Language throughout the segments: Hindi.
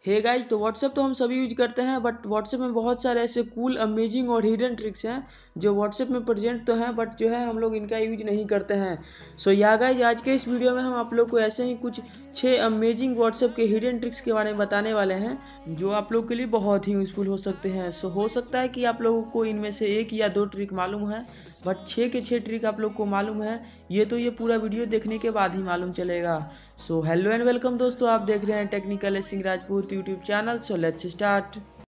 हे गाइज, तो व्हाट्सएप तो हम सभी यूज करते हैं, बट व्हाट्सएप में बहुत सारे ऐसे कूल, अमेजिंग और हिडन ट्रिक्स हैं जो व्हाट्सएप में प्रेजेंट तो हैं, बट जो है हम लोग इनका यूज नहीं करते हैं। सो या गाइज, आज के इस वीडियो में हम आप लोग को ऐसे ही कुछ 6 अमेजिंग व्हाट्सएप के हिडन ट्रिक्स के बारे में बताने वाले हैं जो आप लोग के लिए बहुत ही यूजफुल हो सकते हैं। सो हो सकता है कि आप लोगों को इनमें से 1 या 2 ट्रिक मालूम है, बट 6 के 6 ट्रिक आप लोग को मालूम है, ये पूरा वीडियो देखने के बाद ही मालूम चलेगा। सो हेलो एंड वेलकम दोस्तों, आप देख रहे हैं technical Singh Rajput YouTube channel. So let's start.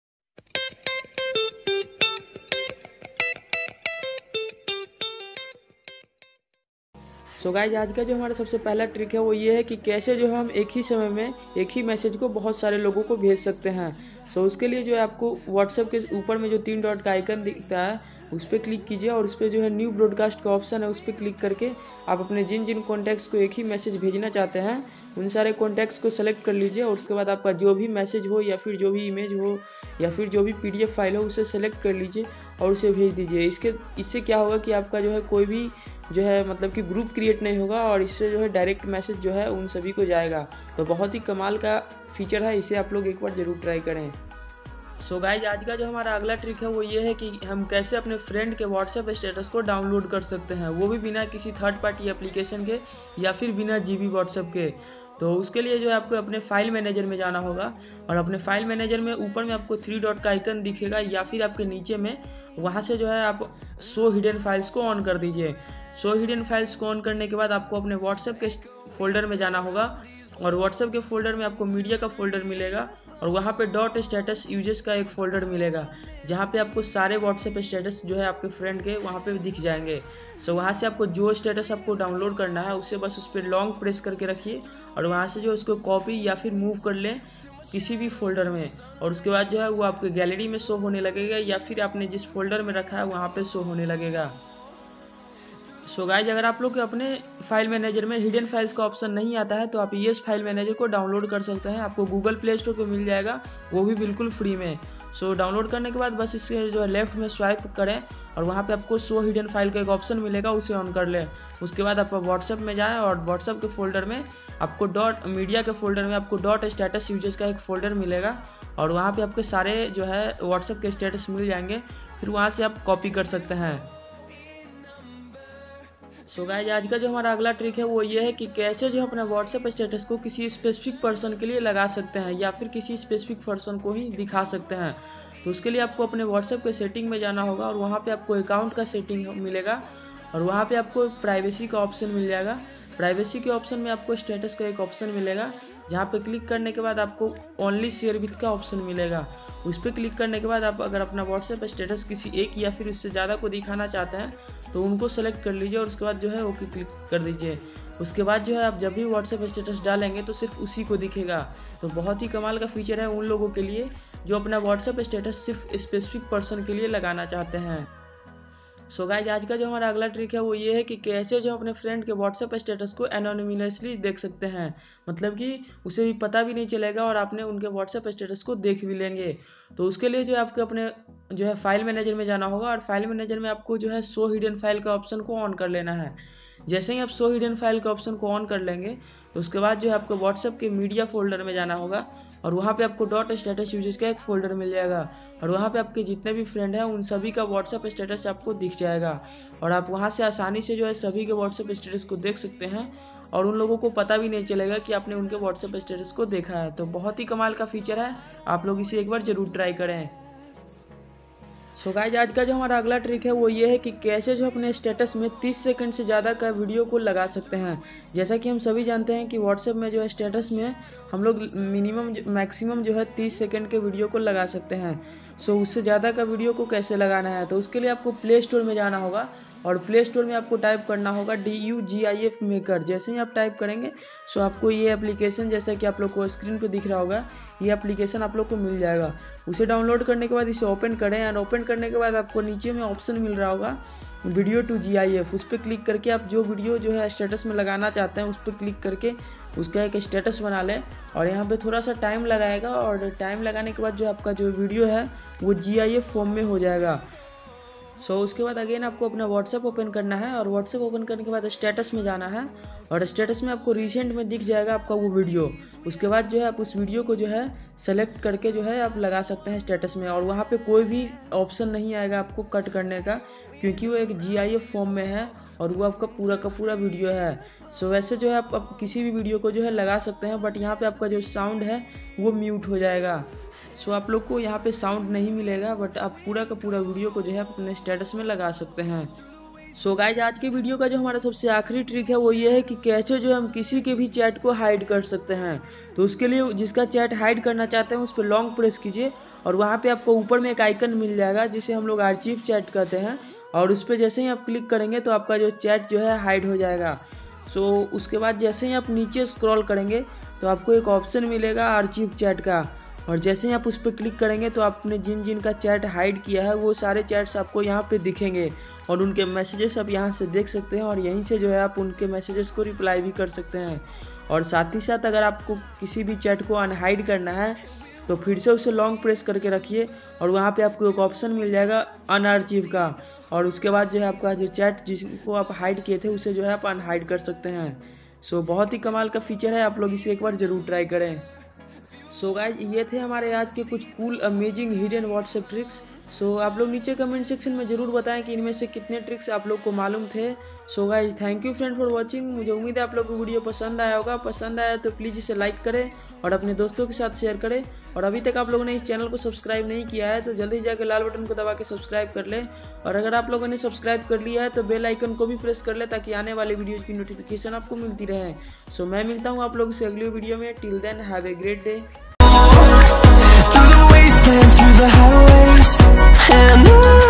So guys, आज का जो हमारा सबसे पहला ट्रिक है वो ये है कि कैसे जो हम एक ही समय में एक ही मैसेज को बहुत सारे लोगों को भेज सकते हैं। सो उसके लिए जो है आपको व्हाट्सएप के ऊपर में जो 3 डॉट का आइकन दिखता है उस पर क्लिक कीजिए और उस पर जो है न्यू ब्रॉडकास्ट का ऑप्शन है उस पर क्लिक करके आप अपने जिन जिन कॉन्टैक्ट्स को एक ही मैसेज भेजना चाहते हैं उन सारे कॉन्टैक्ट्स को सेलेक्ट कर लीजिए और उसके बाद आपका जो भी मैसेज हो या फिर जो भी इमेज हो या फिर जो भी PDF फाइल हो उसे सेलेक्ट कर लीजिए और उसे भेज दीजिए। इससे क्या होगा कि आपका जो है कोई भी जो है मतलब कि ग्रुप क्रिएट नहीं होगा और इससे जो है डायरेक्ट मैसेज जो है उन सभी को जाएगा। तो बहुत ही कमाल का फीचर है, इसे आप लोग एक बार ज़रूर ट्राई करें। सो गाइज, आज का जो हमारा अगला ट्रिक है वो ये है कि हम कैसे अपने फ्रेंड के व्हाट्सएप स्टेटस को डाउनलोड कर सकते हैं, वो भी बिना किसी थर्ड पार्टी एप्लीकेशन के या फिर बिना GB व्हाट्सएप के। तो उसके लिए जो है आपको अपने फाइल मैनेजर में जाना होगा और अपने फाइल मैनेजर में ऊपर में आपको 3 डॉट का आइकन दिखेगा या फिर आपके नीचे में, वहाँ से जो है आप शो हिडन फाइल्स को ऑन कर दीजिए। शो हिडन फाइल्स को ऑन करने के बाद आपको अपने व्हाट्सएप के फोल्डर में जाना होगा और व्हाट्सएप के फोल्डर में आपको मीडिया का फोल्डर मिलेगा और वहाँ पे डॉट स्टेटस यूजेस का एक फोल्डर मिलेगा जहाँ पे आपको सारे व्हाट्सएप स्टेटस जो है आपके फ्रेंड के वहाँ पे दिख जाएंगे। सो वहाँ से आपको जो स्टेटस आपको डाउनलोड करना है उसे बस उस पर लॉन्ग प्रेस करके रखिए और वहाँ से जो उसको कॉपी या फिर मूव कर लें किसी भी फोल्डर में और उसके बाद जो है वो आपके गैलरी में शो होने लगेगा या फिर आपने जिस फोल्डर में रखा है वहाँ पे शो होने लगेगा। सो गाइज, अगर आप लोग के अपने फाइल मैनेजर में हिडन फाइल्स का ऑप्शन नहीं आता है तो आप ये फाइल मैनेजर को डाउनलोड कर सकते हैं, आपको गूगल प्ले स्टोर पे मिल जाएगा, वो भी बिल्कुल फ्री में। सो डाउनलोड करने के बाद बस इसके जो है लेफ्ट में स्वाइप करें और वहाँ पे आपको शो हिडन फाइल का एक ऑप्शन मिलेगा, उसे ऑन कर लें। उसके बाद आप व्हाट्सएप में जाएँ और व्हाट्सएप के फोल्डर में आपको डॉट मीडिया के फोल्डर में आपको डॉट स्टेटस यूजर्स का एक फोल्डर मिलेगा और वहाँ पे आपके सारे जो है व्हाट्सएप के स्टेटस मिल जाएंगे, फिर वहाँ से आप कॉपी कर सकते हैं। सो गाइज, आज का जो हमारा अगला ट्रिक है वो ये है कि कैसे जो अपना व्हाट्सएप स्टेटस को किसी स्पेसिफिक पर्सन के लिए लगा सकते हैं या फिर किसी स्पेसिफिक पर्सन को ही दिखा सकते हैं। तो उसके लिए आपको अपने व्हाट्सएप के सेटिंग में जाना होगा और वहाँ पे आपको अकाउंट का सेटिंग मिलेगा और वहाँ पे आपको प्राइवेसी का ऑप्शन मिल जाएगा। प्राइवेसी के ऑप्शन में आपको स्टेटस का एक ऑप्शन मिलेगा जहाँ पे क्लिक करने के बाद आपको ओनली शेयर विथ का ऑप्शन मिलेगा। उस पर क्लिक करने के बाद आप अगर अपना व्हाट्सएप स्टेटस किसी एक या फिर उससे ज़्यादा को दिखाना चाहते हैं तो उनको सेलेक्ट कर लीजिए और उसके बाद जो है ओके क्लिक कर दीजिए। उसके बाद जो है आप जब भी व्हाट्सएप स्टेटस डालेंगे तो सिर्फ उसी को दिखेगा। तो बहुत ही कमाल का फीचर है उन लोगों के लिए जो अपना व्हाट्सएप स्टेटस सिर्फ स्पेसिफिक पर्सन के लिए लगाना चाहते हैं। सो गाइज, आज का जो हमारा अगला ट्रिक है वो ये है कि कैसे जो अपने फ्रेंड के व्हाट्सएप स्टेटस को एनोनिमसली देख सकते हैं, मतलब कि उसे भी पता भी नहीं चलेगा और आपने उनके व्हाट्सएप स्टेटस को देख भी लेंगे। तो उसके लिए जो है आपको अपने जो है फाइल मैनेजर में जाना होगा और फाइल मैनेजर में आपको जो है शो हिडन फाइल का ऑप्शन को ऑन कर लेना है। जैसे ही आप शो हिडन फाइल का ऑप्शन को ऑन कर लेंगे तो उसके बाद जो है आपको व्हाट्सएप के मीडिया फोल्डर में जाना होगा और वहाँ पे आपको डॉट स्टेटस यूजर्स का एक फोल्डर मिल जाएगा और वहाँ पे आपके जितने भी फ्रेंड हैं उन सभी का व्हाट्सएप स्टेटस आपको दिख जाएगा और आप वहाँ से आसानी से जो है सभी के व्हाट्सएप स्टेटस को देख सकते हैं और उन लोगों को पता भी नहीं चलेगा कि आपने उनके व्हाट्सएप स्टेटस को देखा है। तो बहुत ही कमाल का फीचर है, आप लोग इसे एक बार ज़रूर ट्राई करें। सो गाइज, आज का जो हमारा अगला ट्रिक है वो ये है कि कैसे जो अपने स्टेटस में 30 सेकंड से ज़्यादा का वीडियो को लगा सकते हैं। जैसा कि हम सभी जानते हैं कि व्हाट्सएप में जो है स्टेटस में हम लोग मैक्सिमम जो है 30 सेकंड के वीडियो को लगा सकते हैं। सो उससे ज़्यादा का वीडियो को कैसे लगाना है, तो उसके लिए आपको प्ले स्टोर में जाना होगा और प्ले स्टोर में आपको टाइप करना होगा DUGIF मेकर। जैसे ही आप टाइप करेंगे सो आपको ये एप्लीकेशन, जैसा कि आप लोग को स्क्रीन पे दिख रहा होगा, ये एप्लीकेशन आप लोग को मिल जाएगा। उसे डाउनलोड करने के बाद इसे ओपन करें एंड ओपन करने के बाद आपको नीचे में ऑप्शन मिल रहा होगा वीडियो टू GIF। उस पर क्लिक करके आप जो वीडियो जो है स्टेटस में लगाना चाहते हैं उस पर क्लिक करके उसका एक स्टेटस बना लें और यहाँ पे थोड़ा सा टाइम लगाएगा और टाइम लगाने के बाद जो आपका जो वीडियो है वो GIF फॉर्म में हो जाएगा। सो उसके बाद अगेन आपको अपना व्हाट्सएप ओपन करना है और व्हाट्सएप ओपन करने के बाद स्टेटस में जाना है और स्टेटस में आपको रिसेंट में दिख जाएगा आपका वो वीडियो। उसके बाद जो है आप उस वीडियो को जो है सेलेक्ट करके जो है आप लगा सकते हैं स्टेटस में और वहाँ पे कोई भी ऑप्शन नहीं आएगा आपको कट करने का, क्योंकि वो एक GIF फॉर्म में है और वो आपका पूरा का पूरा वीडियो है। सो वैसे जो है आप किसी भी वीडियो को जो है लगा सकते हैं, बट यहाँ पे आपका जो साउंड है वो म्यूट हो जाएगा। सो आप लोग को यहाँ पे साउंड नहीं मिलेगा, बट आप पूरा का पूरा वीडियो को जो है अपने स्टेटस में लगा सकते हैं। सो गाइज आज की वीडियो का जो हमारा सबसे आखिरी ट्रिक है वो ये है कि कैसे जो हम किसी के भी चैट को हाइड कर सकते हैं। तो उसके लिए जिसका चैट हाइड करना चाहते हैं उस पर लॉन्ग प्रेस कीजिए और वहाँ पे आपको ऊपर में एक आइकन मिल जाएगा जिसे हम लोग आर्चिव चैट कहते हैं, और उस पर जैसे ही आप क्लिक करेंगे तो आपका जो चैट जो है हाइड हो जाएगा। सो उसके बाद जैसे ही आप नीचे स्क्रॉल करेंगे तो आपको एक ऑप्शन मिलेगा आर्चिव चैट का, और जैसे ही आप उस पर क्लिक करेंगे तो आपने जिन का चैट हाइड किया है वो सारे चैट्स आपको यहाँ पे दिखेंगे और उनके मैसेजेस आप यहाँ से देख सकते हैं और यहीं से जो है आप उनके मैसेजेस को रिप्लाई भी कर सकते हैं। और साथ ही साथ अगर आपको किसी भी चैट को अनहाइड करना है तो फिर से उसे लॉन्ग प्रेस करके रखिए और वहाँ पे आपको एक ऑप्शन मिल जाएगा अनआर्चिव का, और उसके बाद जो है आपका जो चैट जिसको आप हाइड किए थे उसे जो है आप अनहाइड कर सकते हैं। सो बहुत ही कमाल का फीचर है, आप लोग इसे एक बार ज़रूर ट्राई करें। सो गाइज ये थे हमारे आज के कुछ cool amazing hidden WhatsApp tricks. So आप लोग नीचे कमेंट सेक्शन में ज़रूर बताएं कि इनमें से कितने ट्रिक्स आप लोग को मालूम थे। So guys thank you friend for watching. मुझे उम्मीद है आप लोग को वीडियो पसंद आया होगा। पसंद आया तो प्लीज़ इसे लाइक करें और अपने दोस्तों के साथ शेयर करें, और अभी तक आप लोगों ने इस चैनल को सब्सक्राइब नहीं किया है तो जल्दी जाकर लाल बटन को दबा के सब्सक्राइब कर लें, और अगर आप लोगों ने सब्सक्राइब कर लिया है तो बेल आइकन को भी प्रेस कर ले ताकि आने वाली वीडियोज़ की नोटिफिकेशन आपको मिलती रहे। सो मैं मिलता हूँ आप लोगों से अगली वीडियो में। Till then have a great day. through the wastelands, through the highways, and on